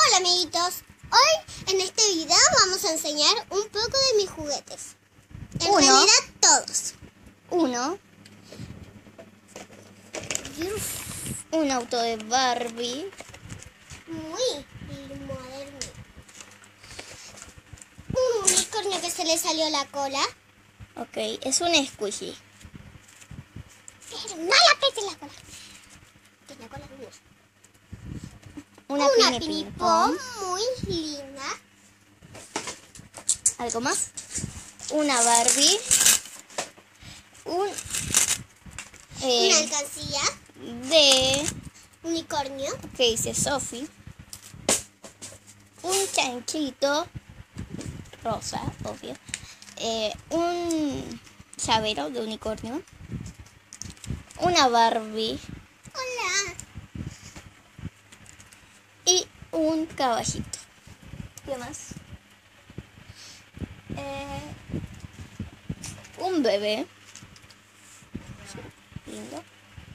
Hola amiguitos, hoy en este video vamos a enseñar un poco de mis juguetes. En realidad todos. Un auto de Barbie. Muy moderno. Un unicornio que se le salió la cola. Ok, es un squishy. Pero no la pete la cola. Que la cola no es. Una Pini Pom muy linda. ¿Algo más? Una Barbie. Una alcancía de unicornio. que dice Sophie. Un chanchito rosa, obvio. Un llavero de unicornio. Una Barbie Hola. y un caballito. ¿Qué más? Un bebé. Lindo.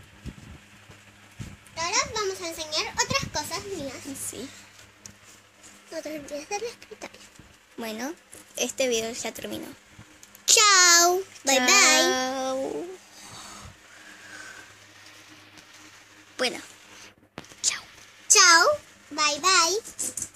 Ahora vamos a enseñar otras cosas mías. Sí. No te olvides del escritorio. Bueno, este video ya terminó. Chao. Bye bye. Chao. Bueno. Chao. Chao. Bye bye.